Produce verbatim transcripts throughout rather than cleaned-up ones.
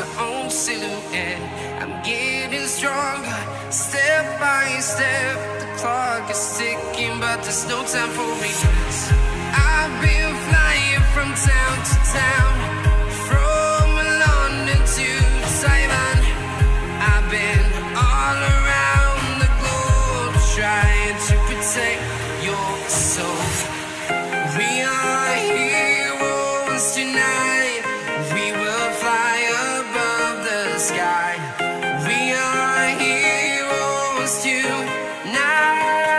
my own silhouette. I'm getting stronger, step by step. The clock is ticking, but there's no time for me. I've been flying from town to town, from London to Taiwan. I've been all around the globe, trying to protect your soul. We are heroes tonight. We will fly above the sky. We are heroes tonight.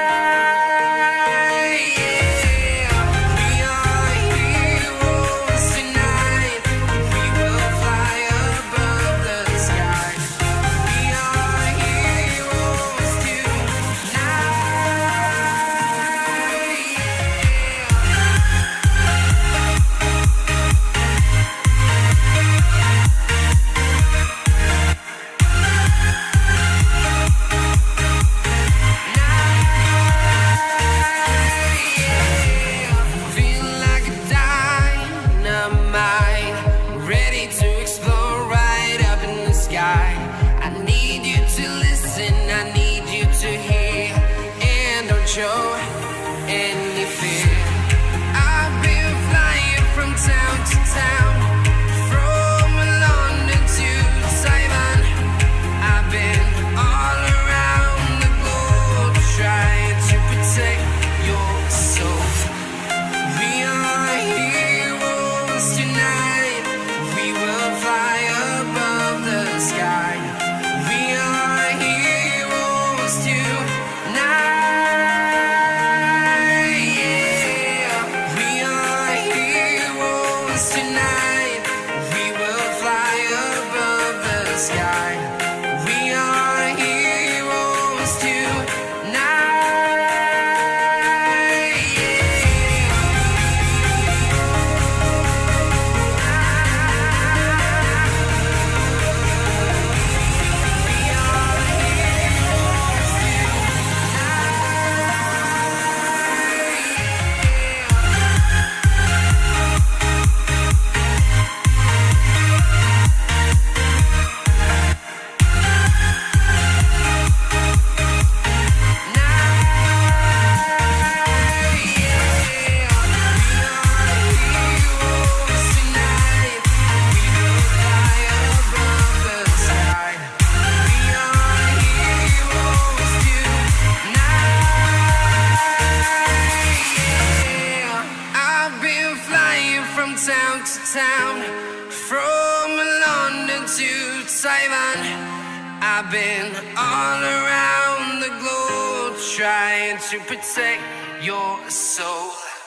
Show any fear. I've been flying from town to town, from London to Taiwan. I've been all around the globe, trying to protect your soul. We are heroes tonight. We will fly above the sky. We are heroes tonight. Town to town, from London to Taiwan. I've been all around the globe, trying to protect your soul.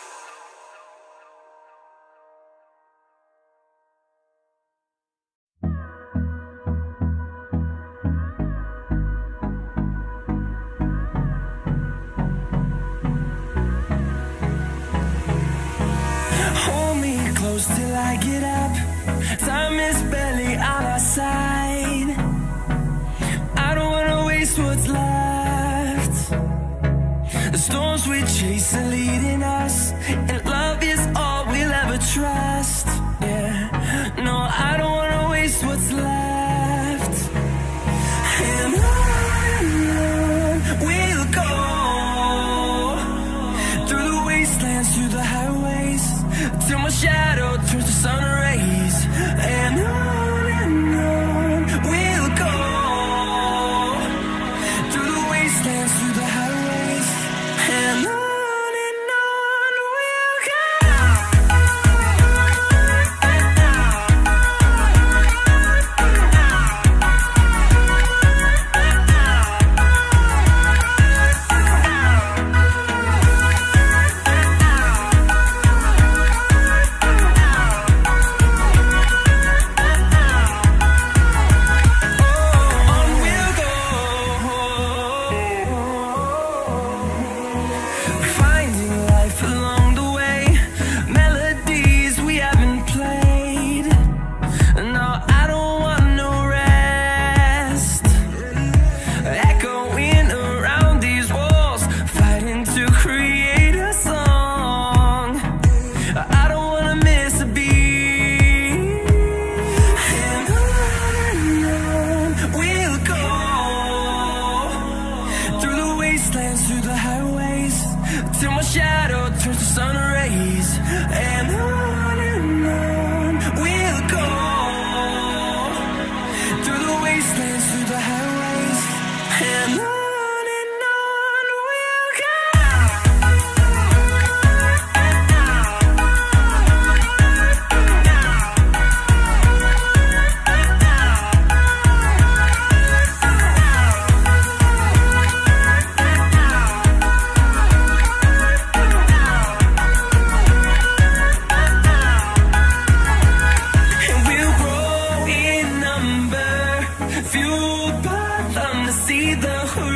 Till I get up, time is barely on our side. I don't wanna waste what's left. The storms we chase are leading us, and love is all we'll ever trust. Yeah, no, I don't wanna waste what's left. And on we'll go, through the wastelands, through the highways, till my shadow turns to sun rays. And on and on we'll go, through the wastelands, through the highways. And on. till my shadow turns to sun rays. And on and on we'll go, through the wastelands, through the highways, and on. Fueled by them to see the horizon.